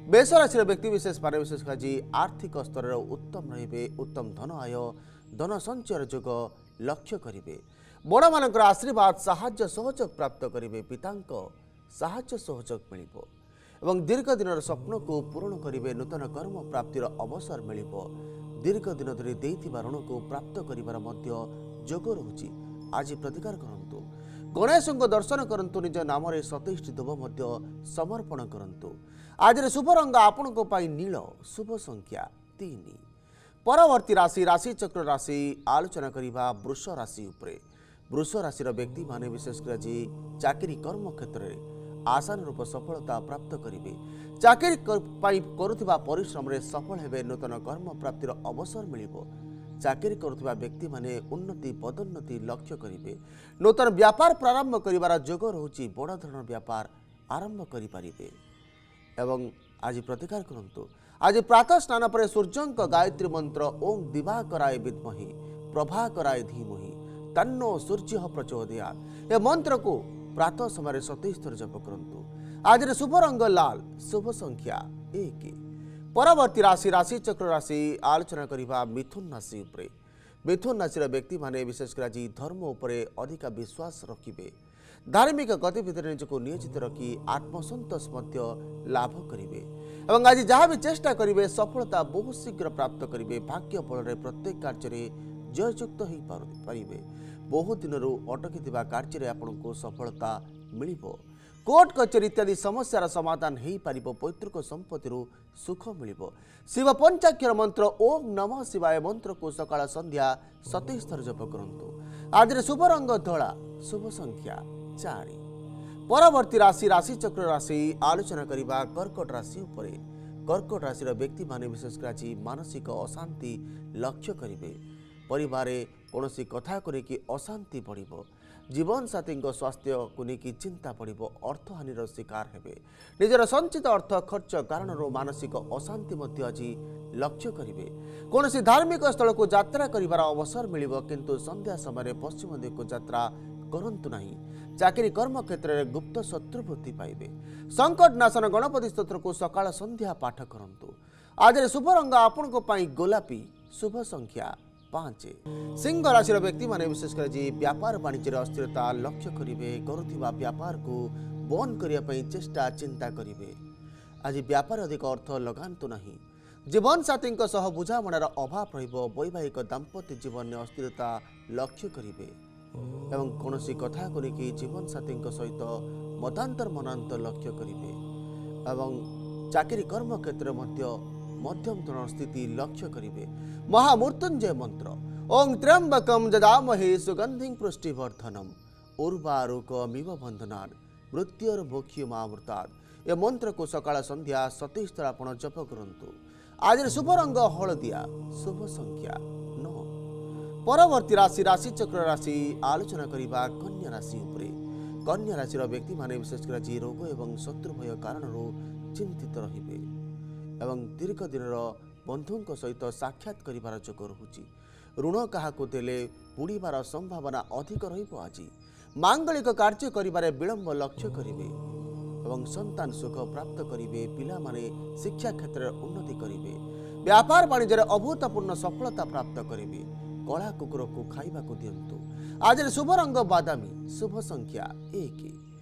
बेश राशि व्यक्ति विशेष मान विशेष आज आर्थिक स्तर उत्तम रे उत्तम धन आय धन संचय जोग लक्ष्य करेंगे बड़ मान आशीर्वाद साहाय्य सहयोग प्राप्त करेंगे पिता साहाय्य सहयोग मिल दीर्घ दिन स्वप्न को पूरण करेंगे नूतन कर्म प्राप्तिर अवसर मिल दीर्घ दिन धरी देइथिबा ऋण को प्राप्त करिवार मध्य जोग रहुछि। आज प्रतिकार करंतु गणेश दर्शन करंतु निज नाम 27 दुब मध्य समर्पण करंतु। आज शुभ रंग आपण को पाई नील शुभ संख्या 3। परवर्ती राशि राशि चक्र राशि आलोचना करिबा वृष राशि उपरे। वृष राशि व्यक्ति माने विशेषकर आज चाकरी कर्म क्षेत्र में आसान रूप सफलता प्राप्त करेंगे। चाकरी करुवा परिश्रम रे सफल हेबे नूतन कर्म प्राप्तिर अवसर मिल चाकरी करुवा व्यक्ति माने उन्नति पदोन्नति लक्ष्य करेंगे। नूतन व्यापार प्रारंभ करिवार जोग रहुछि बड़ धरण व्यापार आरंभ करिपारिबे। एवं आज प्रतिकार करंतु आज प्रातः स्नान पर सूर्यंक गायत्री मंत्र ओं दिवाकराय विद्महे प्रभाकराय धीमहि तन्नो सूर्य प्रचोदयात् ए मंत्र को प्रातः समय 27 थर जप करंतु। आज शुभ रंग लाल शुभ संख्या 1। परवर्ती राशि राशि चक्र राशि आलोचना करिबा मिथुन राशि उपरे। मिथुन राशि व्यक्ति माने विशेषकर आज धर्म उपरे अधिक विश्वास रखिबे। धार्मिक गतिविधि निजको नियोजित रखी आत्मसंतोष मध्य लाभ करेंगे। एवं आज जहाँ भी चेष्टा करेंगे सफलता बहुत शीघ्र प्राप्त करेंगे। भाग्य बल प्रत्येक कार्य जययुक्त हो पारे। बहुत दिन अटकी कार्य आपन को सफलता मिल कोर्ट कचेरी इत्यादि समस्यार समाधान हो पार। पैतृक संपत्ति सुख मिल। शिव पंचाक्षर मंत्र ओम नमः शिवाय मंत्र को सकाळ संध्या 27 थर जप करंतु। आज शुभ रंग धला शुभ संख्या 4। परवर्ती राशि राशि चक्र राशि आलोचना करिबा कर्कट राशि उपरे। कर्कट राशि व्यक्ति माने विशेषकर आज मानसिक अशांति लक्ष्य करेंगे। परिवार कौनसी कथा को लेकिन अशांति बढ़िबो। जीवन साथी स्वास्थ्य को लेकिन चिंता बढ़िबो। अर्थहानिर शिकार हेबे। निजर संचित अर्थ खर्च कारण मानसिक अशांति मध्य आज लक्ष्य करेंगे। कौनसी धार्मिक स्थल को यात्रा करिवार अवसर मिलिबो किंतु संध्या समय पश्चिम दिग को यात्रा करंतु नहीं। चाकरी कर्म क्षेत्र में गुप्त शत्रु वृद्धि पाइबे। संकट नाशन गणपति स्तोत्र को सकाळ संध्या पाठ करंतु। आज शुभ रंग आपण को पाई गोलापी शुभ संख्या 5। सिंह राशि व्यक्ति माने विशेषकर व्यापार वाणिज्य अस्थिरता लक्ष्य करेंगे। करुवा व्यापार को बंद करने चेष्टा चिंता करेंगे। आज व्यापार अधिक अर्थ लगांतु नहीं। जीवन साथी बुझामणार अभाव रहिबो। वैवाहिक दाम्पत्य जीवन में अस्थिरता लक्ष्य करेंगे। एवं कौनसी कथा को लेकिन जीवन साथी सहित मतांतर मनांतर लक्ष्य करेंगे। एवं चाकरी कर्म क्षेत्र मध्यम धरण स्थिति लक्ष्य करेंगे। महामृत्युंजय मंत्र ओं त्र्यंबकम जदामहे सुगंधिं पुष्टिवर्धनम उर्वारुकमिव बंधनान् मृत्युर्मुख्यमामृतात्। यह मंत्र को सकाळ संध्या 27 थर आपण जप करंतु। आज शुभ रंग हलदिया शुभ संख्या 9। परवर्ती राशि राशि चक्र राशि आलोचना करिबा कन्या राशि उपरे। कन्या राशि व्यक्ति माने विशेषकर आज रोग एवं शत्रु भय कारण चिंतित रहिबे। एवं दीर्घ दिन बंधुओं सहित साक्षात करिवार जोग रहुछि। ऋण क्या देले बुड़ीबार संभावना अधिक रहिबो। आज मांगलिक कार्य करिबारे विलंब लक्ष्य करेंगे। एवं संतान सुख प्राप्त करेंगे। पिला माने शिक्षा क्षेत्र में उन्नति करेंगे। व्यापार वाणिज्य अभूतपूर्ण सफलता प्राप्त करेंगे। कला कुकुर को खाइबा को दियंतु। आज शुभ रंग बादामी शुभ संख्या 1।